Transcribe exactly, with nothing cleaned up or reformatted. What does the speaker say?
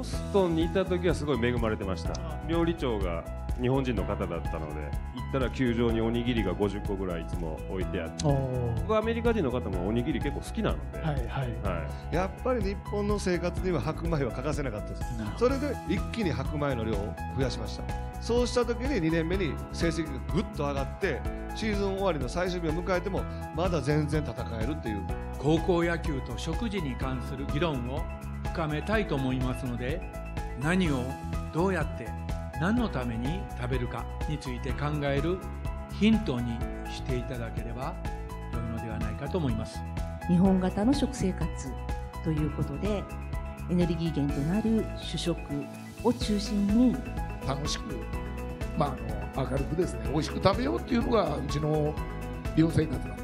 ボストンにいた時はすごい恵まれてました。料理長が日本人の方だったので、行ったら球場におにぎりがごじゅっこぐらいいつも置いてあって、僕アメリカ人の方もおにぎり結構好きなので、はいはいはい、 やっぱり日本の生活には白米は欠かせなかったです。それで一気に白米の量を増やしました。そうした時ににねんめに成績がぐっと上がって、シーズン終わりの最終日を迎えてもまだ全然戦えるっていう。 高校野球と食事に関する議論を深めたいと思いますので、何をどうやって何のために食べるかについて考えるヒントにしていただければ良いのではないかと思います。 日本型の食生活ということで、エネルギー源となる主食を中心に楽しく、まあ、あの明るくですね、美味しく食べようっていうのがうちの寮生活なんです。